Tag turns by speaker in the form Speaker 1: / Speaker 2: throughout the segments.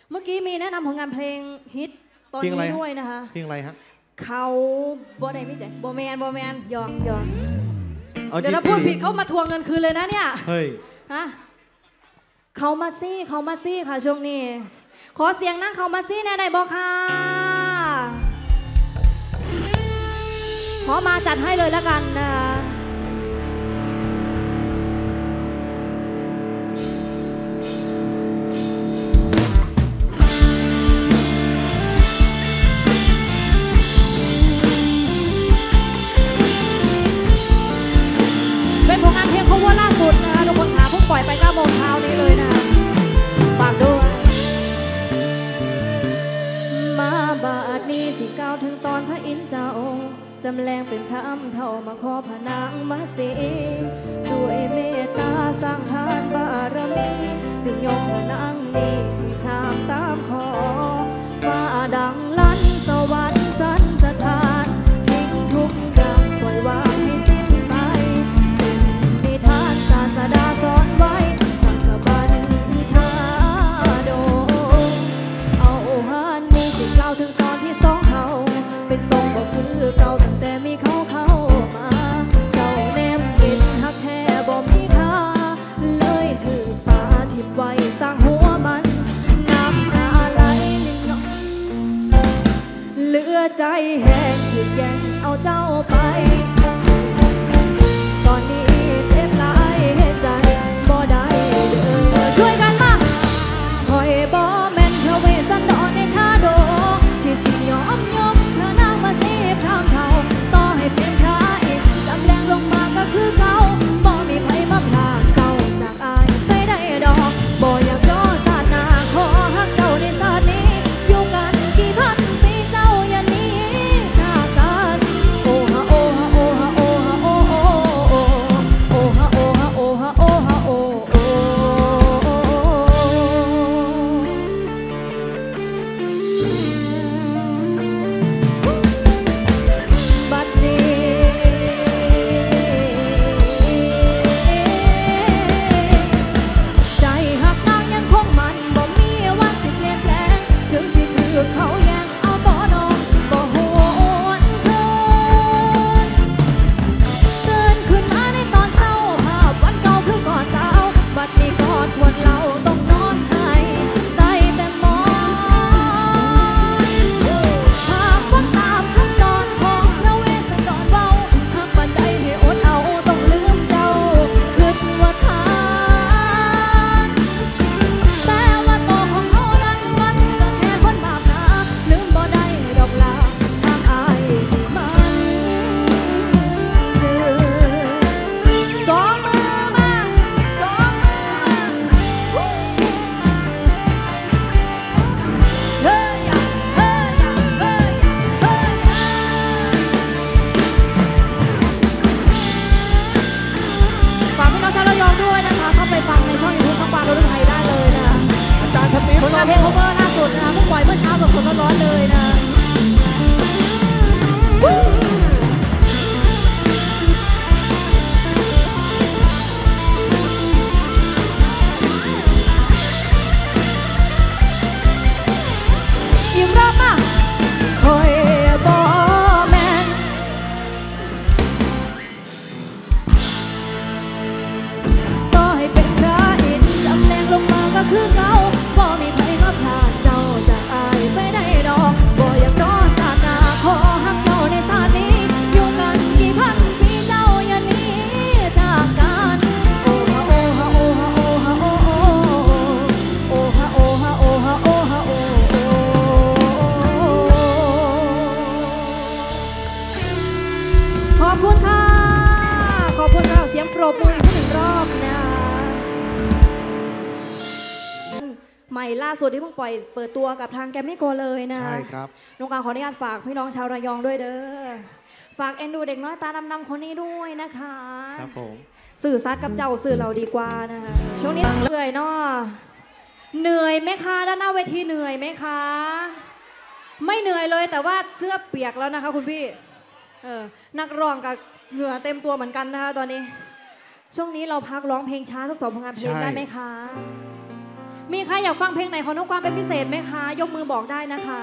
Speaker 1: เมื่อกี้มีแนะนำผลงานเพลงฮิตตอนนี้ด้วยนะคะ
Speaker 2: เพลงอะไรฮะ
Speaker 1: เขาบ่ได้ไม่ใช่บ่แมนหยอกเดี๋ยวถ้าพูดผิดเขามาทวงเงินคืนเลยนะเนี่ย
Speaker 2: เฮ้ย
Speaker 1: ฮะเขามาซี่ค่ะช่วงนี้ขอเสียงนั่งเขามาซี่แน่ได้บอกค่ะขอมาจัดให้เลยแล้วกันนะคะเป็นผลงานเพลง cover ล่าสุดนะคะทุกคนค่ะเพิ่งปล่อยไป9 โมงเช้านี้เลยนะคะฝากด้วยมาบาดนี้สิก้าวถึงตอนพระอินทร์เจ้าจำแรงเป็นพระอำเท่ามาขอพระนางมาสีด้วยเมตตาสร้างทานบารมีจึงยกพระนางนี้ให้ทางตามขอฟ้าดังลั่นสวรรค์สันสถานทิ้งทุกอย่างปล่อยวางให้สิ้นไปเป็นนิทานศาสดาสอนไว้สังฆบัญชาโดเอาหันนี้สิกล่าวถึงตอนที่สองเฮาเป็นทรงก็คือเก่าตั้งแต่มีเขาเข้ามาเจ้าแนมกินหักแท้บ่มีค่าเลยถือปาทิ่มไว้สร้างหัวมันน้ำตาไหลนิดหน่อยเหลือใจแห้งถึกแย่งเอาเจ้าไปตอนนี้เจ็บหลายเหตุใจบ่ได้เด้อช่วยกันมาคอยบ่แม่นพระเวสสันดรในชาดกที่สิยอมยกพระนางมาสิพรามเทาต่อให้เป็นพระอินทร์จำแรงลงมาก็คือเขาบ่มีไผมาพรากเจ้าจากอายไปได้ดอกบ่อยากรอศาสนาขอฮักเจ้าในศาสนี้อยู่กันกี่พันปีเจ้าอย่าหนีจากกันโอ้ฮะโอ้ฮะโอ้ฮะโอ้ฮะโอ้โอ้โอ้ฮะโอ้ฮะโอ้ฮะโอ้ฮะโอ้โอ้บัดนี้ใจหักนางยังคงมันบ่มีวันสิเปลี่ยนแปลงถึงสิถือเขาแย่งเอาบ่นอนบ่หวนคืนตื่นขึ้นมาในตอนเช้าภาพวันเก่าคือก่อนสาวบัดนี้กอดขวดเหล้าต้องนอนให้ใส่แต่หมอนหากฟังตามคำสอนของพระเวสสันดรเว้าหากบัดใดให้อดเอาต้องลืมเจ้าคิดว่าทางแต่ว่าตัวของเขานั้นมันก็แค่คนบาปหนาลืมบ่ได้ดอกลาทางอายนี่มันจืดสองมือมาสองมือมาเฮ้ยอะเฮ้ยอะเฮ้ยอะเฮ้ยอะฝากพี่น้องชาวระยองด้วยนะคะเข้าไปฟังในช่อง YouTube ข้างปางรถไทยได้เลยนะ
Speaker 2: อาจารย์สตีฟ
Speaker 1: ผลงานเพลง cover ล่าสุดนะคะเพิ่งปล่อยเมื่อเช้าสดๆร้อนๆเลยนะอีกรอบมาคอยบ่แม่นต่อให้เป็นพระอินทร์จำแรงลงมาก็คือเขาบ่มีไผมาพรากเจ้าจากอายไปได้ดอกบ่อยากรอศาสนาขอฮักเจ้าในศาสนี้อยู่กันกี่พันปีเจ้าอย่าหนีจากกันโอ้ฮะโอ้ฮะโอ้ฮะโอ้ฮะโอ้โอ้ฮะโอ้ฮะโอ้ฮะโอ้ฮะโอ้ขอบคุณค่ะขอบคุณค่ะเสียงปรบมืออีกสักหนึ่งรอบนะใหม่ล่าสุดที่เพิ่งปล่อยเปิดตัวกับทางแกรมมี่โกเลยนะ
Speaker 2: ใช่ครับ
Speaker 1: น้องการขออนุญาตฝากพี่น้องชาวระยองด้วยเด้อฝากเอ็นดูเด็กน้อยตาดำๆคนนี้ด้วยนะคะ
Speaker 2: ครับผม
Speaker 1: สื่อซัดกับเจ้าสื่อเราดีกว่านะคะช่วงนี้เหนื่อยเนาะเหนื่อยไหมคะด้านหน้าเวทีเหนื่อยไหมคะไม่เหนื่อยเลยแต่ว่าเสื้อเปียกแล้วนะคะคุณพี่นักร้องกับเหงื่อเต็มตัวเหมือนกันนะคะตอนนี้ช่วงนี้เราพักร้องเพลงช้าสัก2 ผลงานเพลงได้ไหมคะมีใครอยากฟังเพลงไหนของน้องกวางเป็นพิเศษไหมคะยกมือบอกได้นะคะ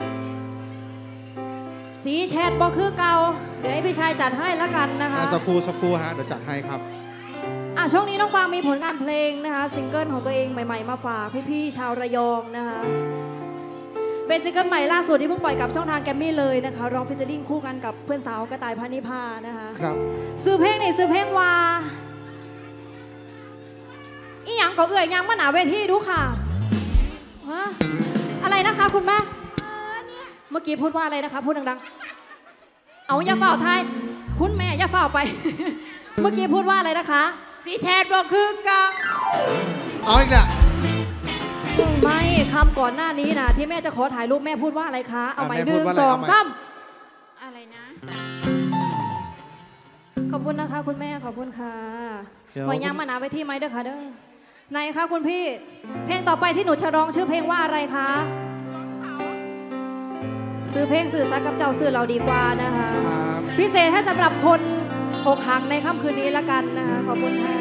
Speaker 1: สีแชทบอกคือเก่าเดี๋ยวให้พี่ชายจัดให้แล้วกันนะคะ
Speaker 2: สักครู่ฮะเดี๋ยวจัดให้ครับ
Speaker 1: ช่วงนี้น้องกวางมีผลงานเพลงนะคะซิงเกิลของตัวเองใหม่ๆมาฝากพี่ๆชาวระยองนะคะเป็นซิงเกิลใหม่ล่าสุดที่เพิ่งปล่อยกับช่องทางแกมมี่เลยนะคะร้องฟิชเชอริ่งคู่กันกับเพื่อนสาวกระต่ายพานิพานะคะ
Speaker 2: ครับ
Speaker 1: ซื้อเพลงนี่ซื้อเพลงว่าอีหยังก็เอื่อยยังมาหนาเวทีดูค่ะฮะอะไรนะคะคุณแม่เมื่อกี้พูดว่าอะไรนะคะพูดดังๆเอาอย่าเฝ้าทายคุณแม่อย่าเฝ้าไป เมื่อกี้พูดว่าอะไรนะคะ
Speaker 3: สีแชทบอกคือกับ
Speaker 2: เอาอีกแล้ว
Speaker 1: ไม่คำก่อนหน้านี้นะที่แม่จะขอถ่ายรูปแม่พูดว่าอะไรคะเอาใหม่1 2 3
Speaker 3: อะไรนะ
Speaker 1: ขอบคุณนะคะคุณแม่ขอบคุณค่ะหอยยังมาหนาไปที่ไหมเด้อค่ะเด้อไหนคะคุณพี่เพลงต่อไปที่หนูจะร้องชื่อเพลงว่าอะไรคะซื้อเพลงสื่อสารกับเจ้าสื่อเราดีกว่านะคะพิเศษให้สำหรับคนอกหักในค่ำคืนนี้ละกันนะคะขอบคุณค่ะ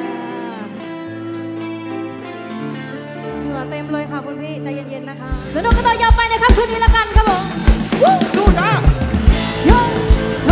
Speaker 1: เหงื่อเต็มเลยค่ะคุณพี่ใจเย็นๆนะคะสนุกกันต่อยาวไปในค่ำคืนนี้ละกันครับผม
Speaker 2: สู้จ้า
Speaker 1: โยโย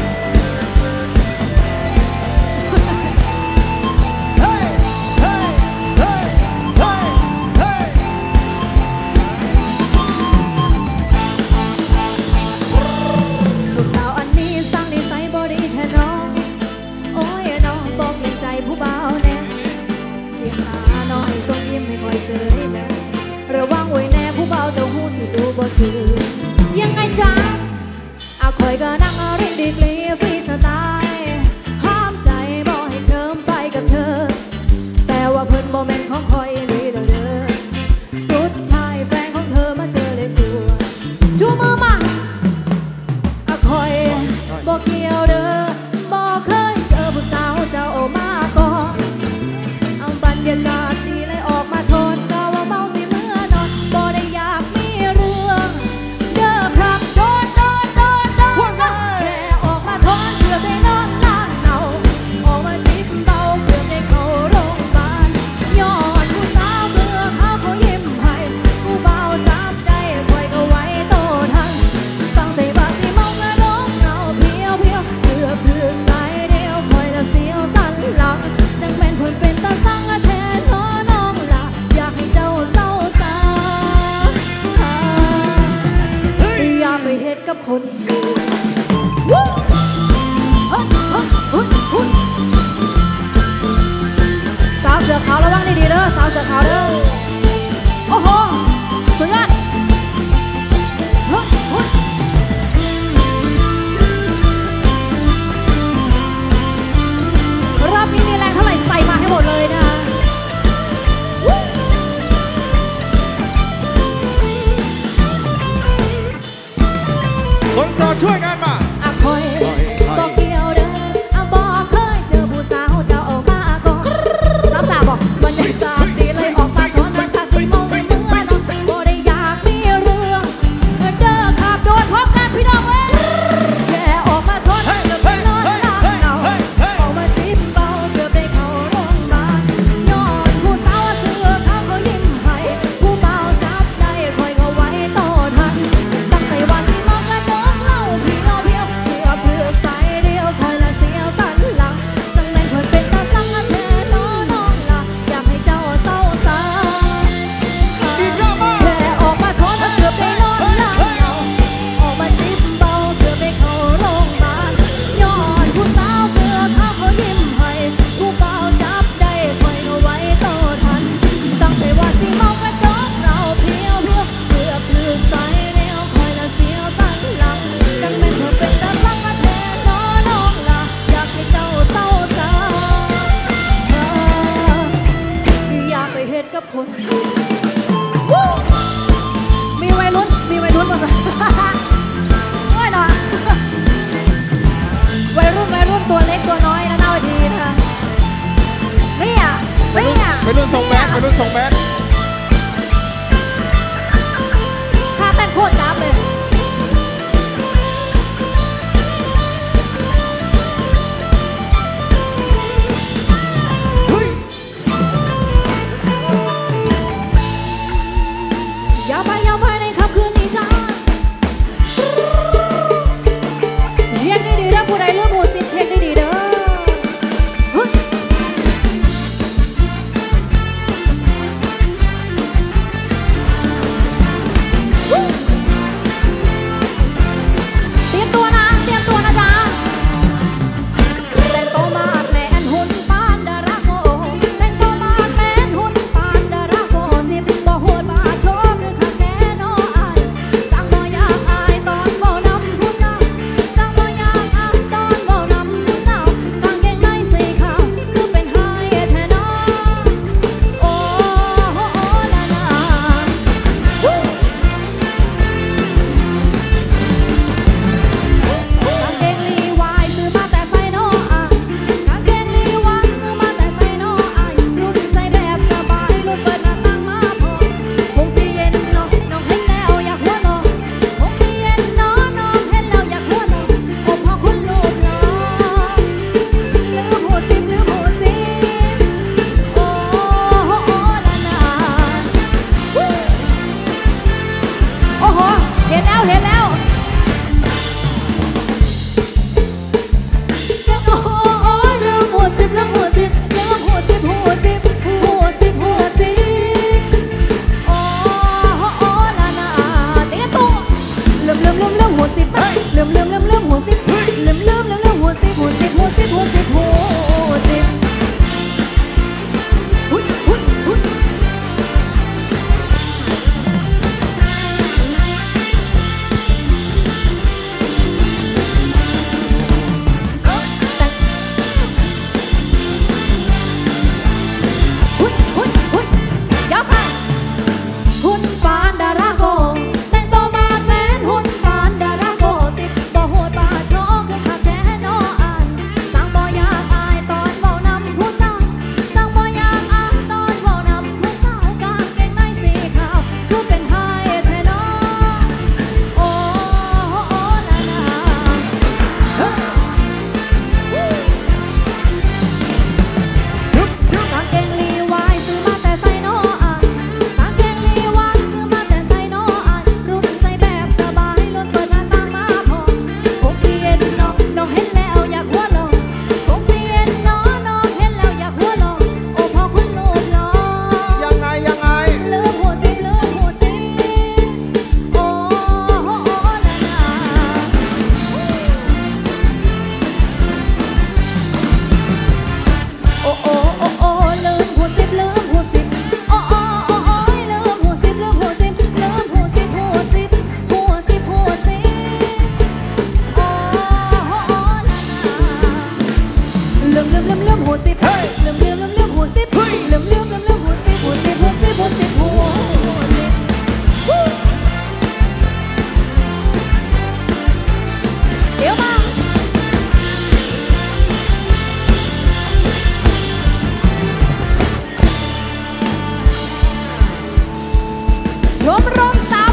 Speaker 1: ระวังไว้แน่ผู้เบาเจ้าหูสิดูบ่ถือยังไงจ๊ะคอยก็นั่งรินดีกรีฟรีสไตล์ห้ามใจบอกให้เคิมไปกับเธอแต่ว่าเพิ่นโมเมนต์ของคอยลีเด้อสุดท้ายแฟนของเธอมาเจอเลยสัวชูมือมาคอยบอกเกี่ยวเด้อบอกเคยเจอผู้สาวเจ้าออกมาก่อนบรรยากาศดีเลยออกมาชนก็ว่าเมาสิเมื่อนอนบ่ได้อยากมีเรื่องเด้อครับโดนแค่ออกมาทนเพื่อได้นอนล้างเนาออกมาจิบเบาเพื่อได้เข้าโรงพยาบาลย้อนผู้สาวเสื้อขาวเขายิ้มให้ผู้เบาจับใจคอยก็ไว้โตทันตั้งใจว่าสิเมากระโดดเงาเพียวเพื่อสายเดียวคอยละเสียวสั่นหลังจังเป็นคนเป็นตาสังแทนน้องละอยากให้เจ้าเศร้าซาอย่าไปเฮ็ดกับคนอื่นสาวเสือขาวระวังดีๆเด้อสาวเสือขาวเด้อโอ้โหสุดยอดรอบนี้มีแรงเท่าไหร่ใส่มาให้หมดเลยนะคะ
Speaker 2: คนโสดช่วยกันมา
Speaker 1: คอยบอกเกี่ยวเด้อบอกเคยเจอผู้สาวเจ้าออกมาก่อนสาวบอกบรรยากาศดีเลยออกมาชนน้ำตาสีมองเลยเมื่อนอนบ่ได้อยากมีเรื่องเด้อขับโดนพร้อมกันพี่น้องเว้ยแค่ออกมาชนเกือบได้นอนหลับเงาออกมาซิบเบาเกือบได้เข้าโรงพยาบาลย้อนผู้สาวเสื้อขาวเขายิ้มให้ผู้เบาจับใจคอยเขาไว้โตทันตั้งใจว่าสิมองกระโดดเล่าพี่น้อง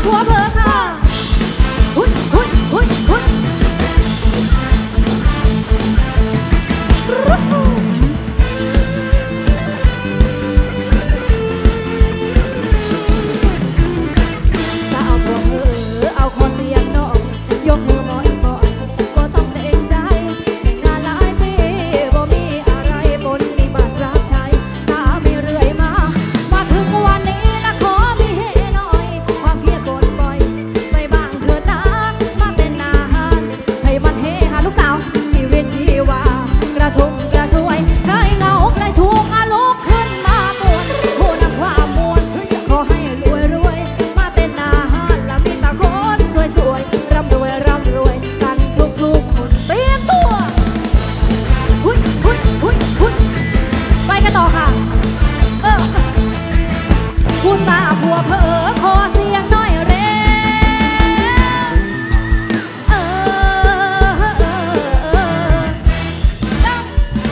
Speaker 1: ผัวเผลอค่ะหุ้ยหุ้ยหุ้ยหุ้ยสาวผัวเผลอเอาคอเสียงน้องยกมือบ่อยบ่อยบ่ต้องเกรงใจแต่งงานหลายปีบ่มีอะไรปนนิบัติรับใช้สามีเรื่อยมาถึงวันนี้ละขอมีให้หน่อยความเครียดบ่นบ่อยไปบ้างเถิดนะมาเต้นอาหารให้มันเฮฮาลูกสาวชีวิตชีวากระชุ่มกระชวยใครเหงาใครทุกข์ลุกขึ้นมาป่วนผู้นำความมวลขอให้รวยรวยมาเต้นอาหารและมีตาคนสวยสวยร่ำรวยร่ำรวยกันทุกคนเตรียมตัวหุ้ยหุ้ยหุ้ยหุ้ยไปกันต่อค่ะผู้สาวผัวเผลอขอเสียงหน่อยเร็ว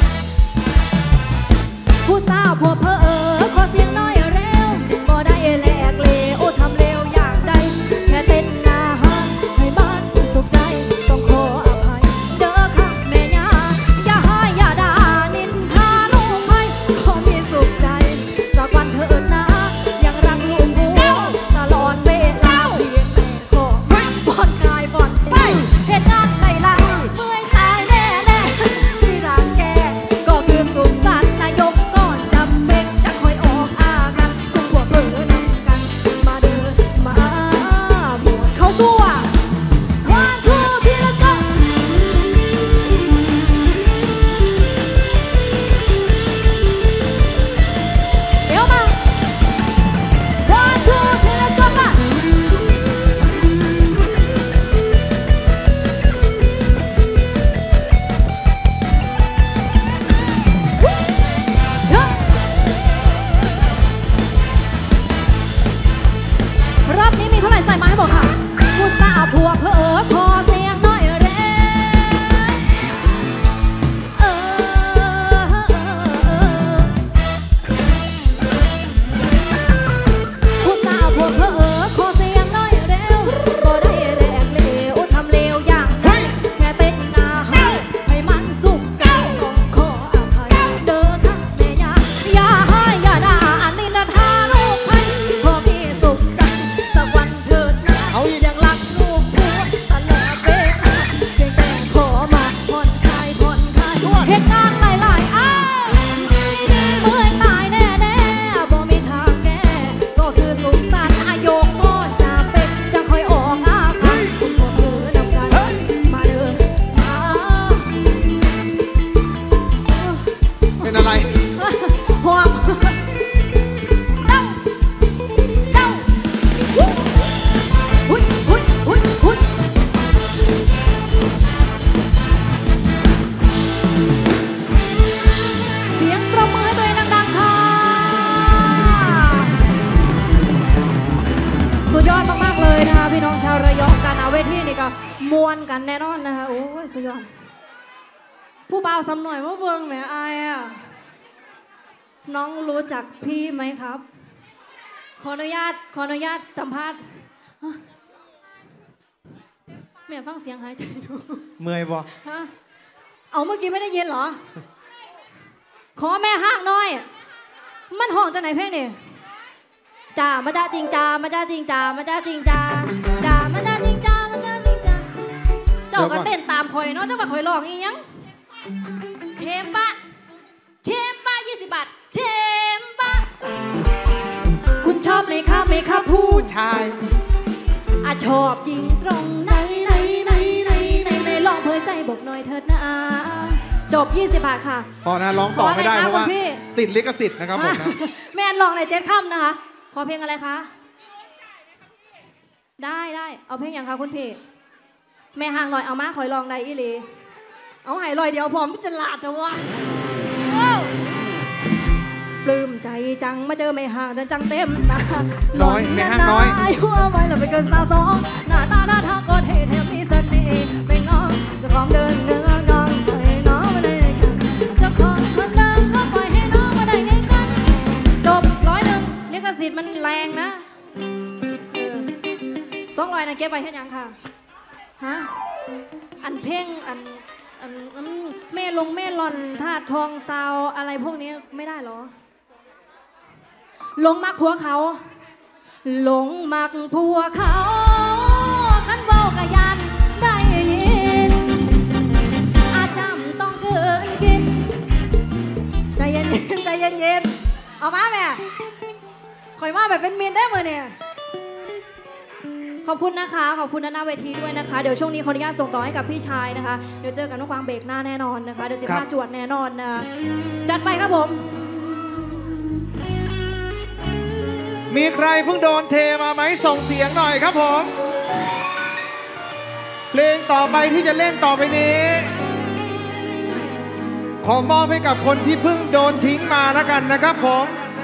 Speaker 1: ผู้สาวผัวเผลอขอเสียงหน่อยเร็วบ่ได้แหลกเลวทำเลวอย่างใดแค่เต้นอาหารให้บ้านสุขใจต้องขออภัยเด้อค่ะแม่ย่าอย่าให้อย่าด่านินทาลูกให้ขอมีสุขใจสักวันเถิดนะยังรักลูกผัวตลอดเวลาเพียงแต่ขอบ่อนกายบ่อนไปเหตุงานไหนล่ะเมื่อยตายแน่แน่ที่ร่างแกก็คือสุขสันต์นายกก่อนจำเป็นจะคอยออกอากันสุขหัวเบอร์นำกันมาเดินมาหมดเขาสู้อ่ะ One two three let's go เดี๋ยวมา One two three let's go มาเฮ้ยรอบนี้มีเท่าไหร่ใส่มาให้หมดค่ะผู้สาวผัวเผลอขอเสียงหน่อยเร็วผู้สาวผัวเผลอขอเสียงหน่อยเร็วก็ได้แหลกเลวทำเลวอย่างนั้นแค่เต้นอาหารให้มันสุขใจต้องขออภัยเด้อค่ะแม่ย่าอย่าให้อย่าด่าอันนี้นะท่าลูกให้พอมีสุขใจสักวันเถิดนะยังรักลูกผัวตลอดเวลาเพียงแต่ขอมาผ่อนคลายผ่อนคลายเหตุการณ์หลายๆเมื่อยตายแน่ๆบ่มีทางแก้ก็คือสุขสันต์อายุก็จะเป็นจะคอยออกอาการสุขเธอนำกันมาเดินมา
Speaker 2: เป็นอะไร
Speaker 1: หอบเต้าเต้าหุ้ยหุ้ยหุ้ยหุ้ยเสียงปรบมือให้ตัวเองดังๆค่ะสุดยอดมากๆเลยนะคะพี่น้องชาวระยองการเอาเวทีนี่ก็มวนกันแน่นอนนะคะโอ้ยสุดยอดผู้บ่าวสำหน่อยมาเบิ่งแหมอายอ่ะน้องรู้จักพี่ไหมครับ ขออนุญาตสัมภาษณ์แม่ฟังเสียงหายใจดู
Speaker 2: เมื่อยบ่
Speaker 1: ฮะเอาเมื่อกี้ไม่ได้ยินเหรอ ขอแม่ห้างน้อย มันห้องจากไหนเพลงนี่จ่ามาจ้าจริงจ่ามาจ้าจริงจ่ามาจ้าจริงจ่าจ่ามาจ้าจริงจ่ามาจ้าจริงจ่าเจ้าก็เต้นตามคอยเนาะเจ้ามาคอยร้องอีหยังเชมปะ20 บาทเชมปะคุณชอบไหมครับผู้
Speaker 2: ชาย
Speaker 1: ชอบยิงตรงไหนลองเผยใจบอกหน่อยเถิดนะจบ20 บาทค่ะ
Speaker 2: พอนะร้องต่อไม่ได้เพราะว่า
Speaker 1: พี่
Speaker 2: ติดลิขสิทธิ์นะครับผมนะ
Speaker 1: แม่นลองใน7 ค่ำนะคะขอเพลงอะไรคะได้เอาเพลงอย่างคะคุณพี่แม่ห่างหน่อยเอามาคอยลองในอีหลีเอาให้ลอยเดียวพร้อมจะลาดแต่ว่าปลื้มใจจังมาเจอไม่ห่างจนจังเต็มตา
Speaker 2: น้อยไม่ห่างน้อย
Speaker 1: หัวไว้แล้วไปเกินสาว2หน้าตาทางก็เท่แถมมีเสน่ห์ไม่งอจะพร้อมเดินเงื้ององปล่อยให้น้องมาได้กันจะขอคนเดิมก็ปล่อยให้น้องมาได้กันจบ101ลิขสิทธิ์มันแรงนะ 200นะเก็บไว้ให้ยังค่ะฮะอันเพ่งอันเมลอนธาตุทองซาวอะไรพวกนี้ไม่ได้หรอหลงมักผัวเขาหลงมักผัวเขาขันเว้ากะยันได้ยินอาจำต้องเกินกินใจเย็นใจเย็นเอามาแม่ข่อยมาแบบเป็นเมียนได้มือเนี่ยขอบคุณนะคะขอบคุณหน้าเวทีด้วยนะคะเดี๋ยวช่วงนี้ขออนุญาตส่งต่อให้กับพี่ชายนะคะเดี๋ยวเจอกันน้องกวางเบรกหน้าแน่นอนนะคะเดี๋ยว15จวดแน่นอนนะจัดไปครับผม
Speaker 2: มีใครเพิ่งโดนเทมาไหมส่งเสียงหน่อยครับผมเพลงต่อไปที่จะเล่นต่อไปนี้ขอมอบให้กับคนที่เพิ่งโดนทิ้งมาแล้วกันนะครับผม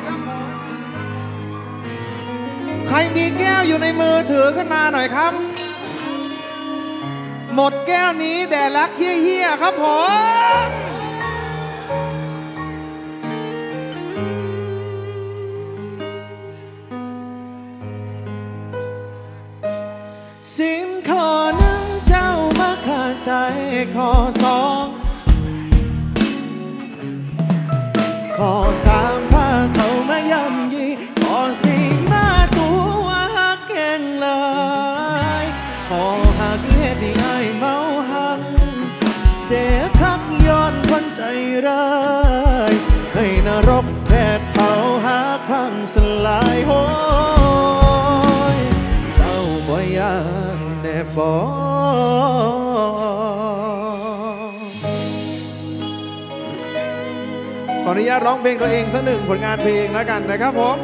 Speaker 2: ใครมีแก้วอยู่ในมือถือขึ้นมาหน่อยครับหมดแก้วนี้แด่รักเฮี้ยๆครับผม
Speaker 4: สิ่งข้อหนึ่งเจ้ามาขาดใจข้อสองข้อสามพาเขามาย่ำยีข้อสี่มาตัวหักแก่งเลยข้อหักเหตุที่ไอ้เมาหักเจ็บคักย้อนคนใจร้ายให้นรกแผดเผาหักพังสลายโหยเจ้าบ่ยานแน่บ่
Speaker 2: ขออนุญาตร้องเพลงตัวเองสักหนึ่งผลงานเพลงแล้วกันนะครับผม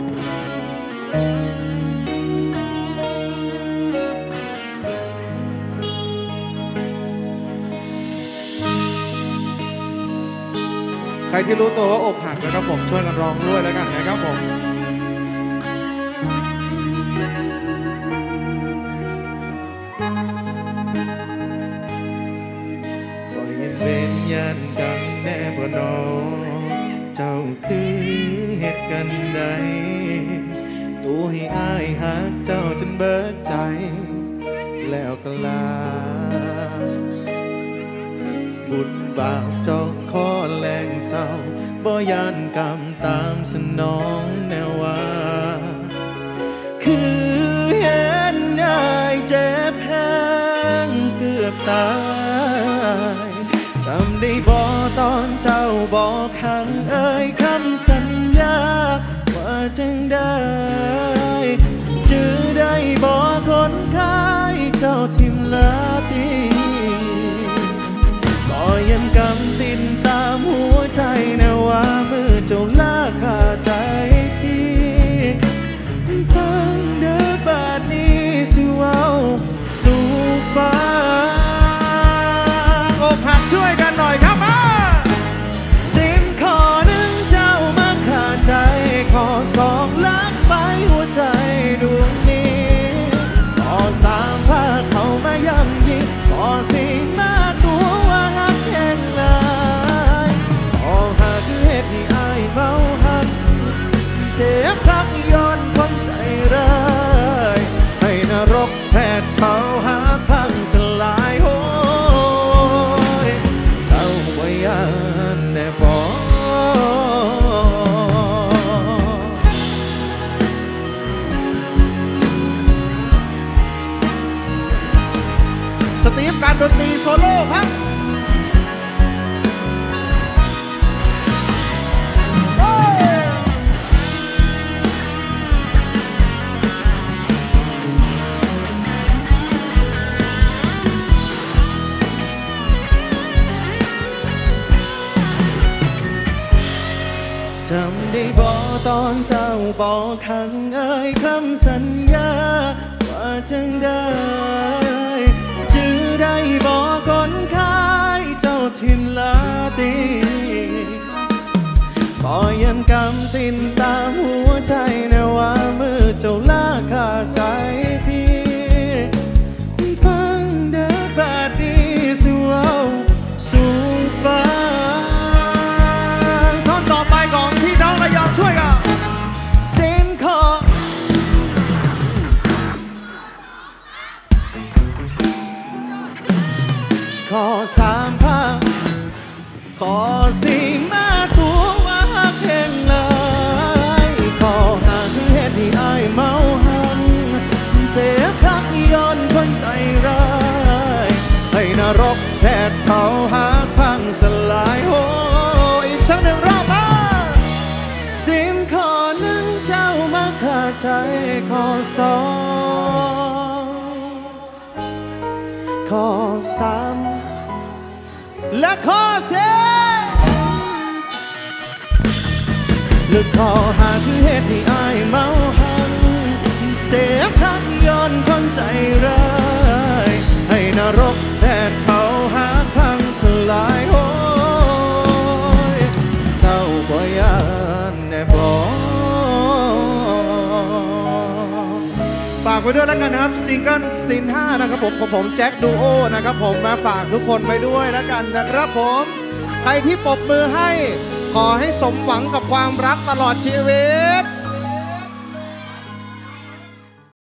Speaker 2: ใครที่รู้ตัวว่าอกหักนะครับผมช่วยกันร้องด้วยแล้วกันนะครับผม
Speaker 4: บ่ยังเป็นยันกันแน่บ่นอเจ้าคือเหตุกันใดตัวให้อายหักเจ้าจนเบิดใจแล้วก็ลาบุญบาปจองข้อแรงเศร้าบ่ยานกรรมตามสนองแนวว่าคือเห็นอายเจ็บแห้งเกือบตายจำได้บ่ตอนเจ้าบอกคำเอ่ยคำสัญญาว่าจังได้จื้อได้บ่คนขายเจ้าทิมลาตีบ่ยันกำติดตามหัวใจนะว่ามือเจ้าลากขาใจพี่ฟังเด้อบาดนี้สิเว้าสู่ฟ้า
Speaker 2: อกหักช่วยกันหน่อยครับ
Speaker 4: สิ่งข้อหนึ่งเจ้ามาขาดใจข้อสองลักไปหัวใจดวงนี้ข้อสามพาเขามาย่ำยีข้อสี่มาตัวว่าหักแค่ไหนข้อห้าคือเหตุที่อายเมาหักเจ็บคักย้อนคนใจร้ายให้นรกแผดเผาหาพังสลายโหยเจ้าบ่ยานแน่บ่
Speaker 2: สตีฟการดนตรีโซโล่ครับ
Speaker 4: จำได้บ่ตอนเจ้าบอกคำเอ่ยคำสัญญาว่าจังได้จื้อได้บ่คนขายเจ้าทิมลาตีบ่ยันกำติดตามหัวใจนะว่ามือเจ้าลากขาดใจพี่ฟังเด้อบาดนี้สิเว้าสู่ฟ้า
Speaker 2: ต่อไปของพี่น้องระยองช่วยกัน
Speaker 4: เส้นขอสามภาคขอสิ่งมาตัวว่าเพ่งเลยขอหาคือเหตุที่อายเมาหันเจ็บคักย้อนคนใจร้ายให้นรกแผดเผาหาพังสลายโอ้อีกสักหนึ่งรอบมาสิ่งข้อหนึ่งเจ้ามาขาดใจข้อสองข้อสามและข้อสี่หรือข้อหาคือเหตุที่อายเมาหันเจ็บคักย้อนคนใจร้ายให้นรกแดดเผาหาพังสลายโอ้ยเจ้าบ่ยานแน่บ่
Speaker 2: ฝากไว้ด้วยแล้วกันนะครับซิงเกิลซิน5นะครับผมของผมแจ็คดูโอนะครับผมมาฝากทุกคนไว้ด้วยแล้วกันนะครับผมใครที่ปรบมือให้ขอให้สมหวังกับความรักตลอดชีวิต